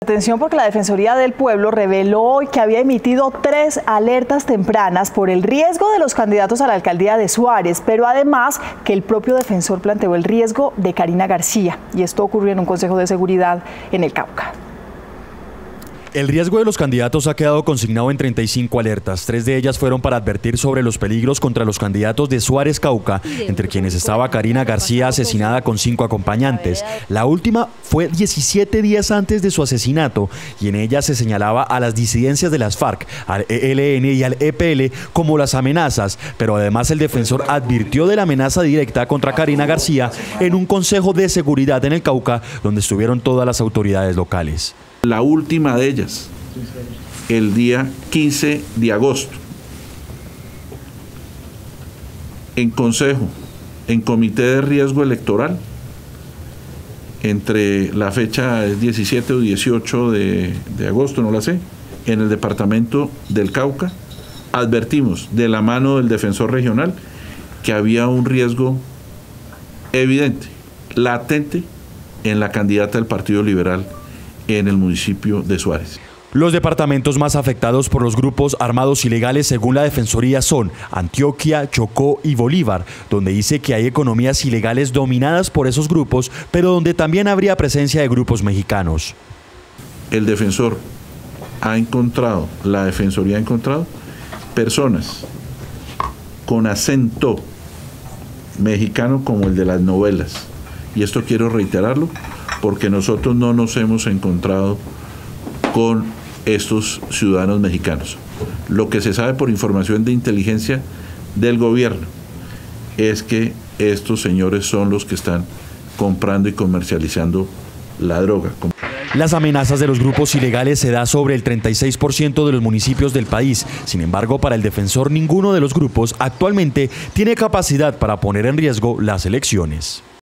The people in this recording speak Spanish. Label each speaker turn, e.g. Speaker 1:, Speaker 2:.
Speaker 1: Atención, porque la Defensoría del Pueblo reveló hoy que había emitido 3 alertas tempranas por el riesgo de los candidatos a la alcaldía de Suárez, pero además que el propio defensor planteó el riesgo de Karina García, y esto ocurrió en un consejo de seguridad en el Cauca.
Speaker 2: El riesgo de los candidatos ha quedado consignado en 35 alertas. 3 de ellas fueron para advertir sobre los peligros contra los candidatos de Suárez Cauca, entre quienes estaba Karina García, asesinada con 5 acompañantes. La última fue 17 días antes de su asesinato, y en ella se señalaba a las disidencias de las FARC, al ELN y al EPL como las amenazas, pero además el defensor advirtió de la amenaza directa contra Karina García en un consejo de seguridad en el Cauca, donde estuvieron todas las autoridades locales.
Speaker 3: La última de ellas, el día 15 de agosto, en consejo, en comité de riesgo electoral, entre la fecha 17 o 18 de agosto, no la sé, en el departamento del Cauca, advertimos de la mano del defensor regional que había un riesgo evidente, latente, en la candidata del Partido Liberal en el municipio de Suárez.
Speaker 2: Los departamentos más afectados por los grupos armados ilegales, según la Defensoría, son Antioquia, Chocó y Bolívar, donde dice que hay economías ilegales dominadas por esos grupos, pero donde también habría presencia de grupos mexicanos.
Speaker 3: El defensor ha encontrado, la Defensoría ha encontrado personas con acento mexicano como el de las novelas. Y esto quiero reiterarlo, porque nosotros no nos hemos encontrado con estos ciudadanos mexicanos. Lo que se sabe por información de inteligencia del gobierno es que estos señores son los que están comprando y comercializando la droga.
Speaker 2: Las amenazas de los grupos ilegales se da sobre el 36% de los municipios del país. Sin embargo, para el defensor, ninguno de los grupos actualmente tiene capacidad para poner en riesgo las elecciones.